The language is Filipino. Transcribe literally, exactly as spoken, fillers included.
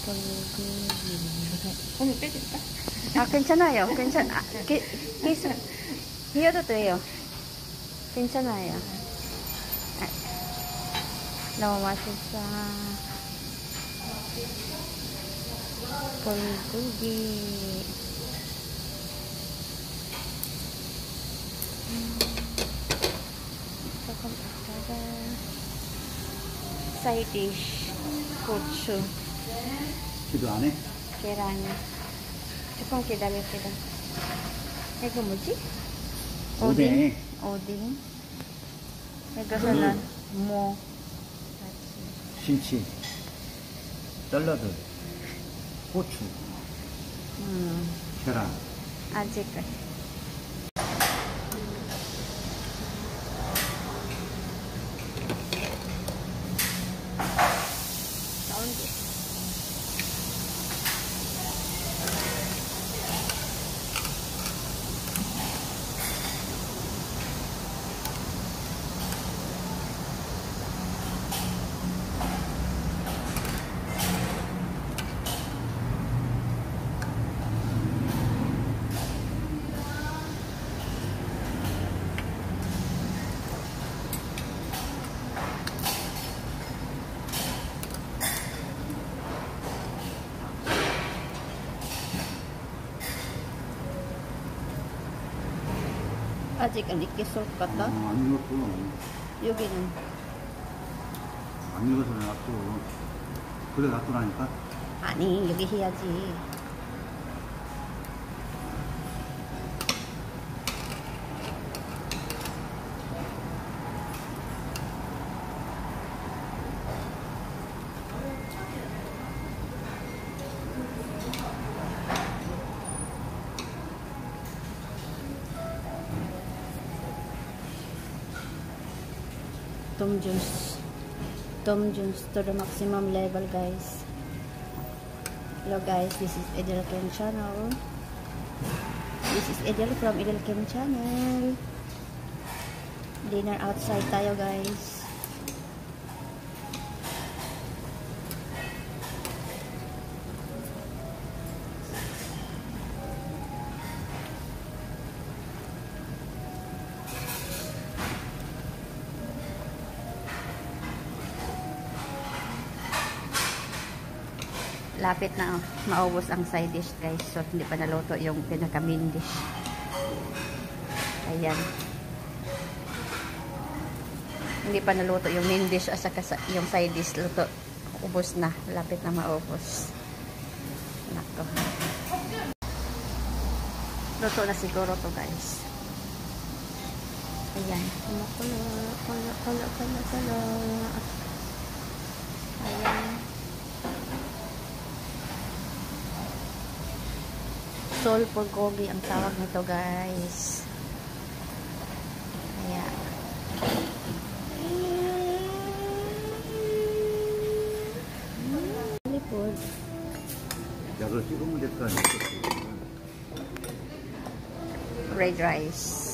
Bulgogi. 오늘 빼줄까? 아, 괜찮아요. 괜찮, 아, 게, 계속, 이어도 돼요. 괜찮아요. 아, 너무 맛있어. Bulgogi. 음, 조금 이따가 side dish 고추 기도 안 해? 계란 조금 기다립시다. 이거 뭐지? 오뎅. 오뎅. 이것은 뭐 김치, 샐러드, 고추, 음, 계란. 아직은 아직 안 익겠을 것 같다. 어, 안 익었고. 여기는 안 익어서 놔둬. 그래 놔두라니까. 아니 여기 해야지. Tom juice. Tom juice to the maximum level, guys. Hello guys, this is Edel Kim channel. This is Edel from Edel Kim channel. Dinner outside tayo, guys. Lapit na oh, maubos ang side dish, guys. So hindi pa naluto yung pinaka main dish. Ayan. Hindi pa naluto yung main dish at saka yung side dish luto. Ubos na. Lapit na maubos. Nako. Luto na siguro to, guys. Ayan. Kumukulo, kulo, kulo, kulo, kulo. Ayan. Seoul Bulgogi ang tawag nito, guys. Ayan. Lipod. 약을 찍으면 될 거 아니야? Red rice.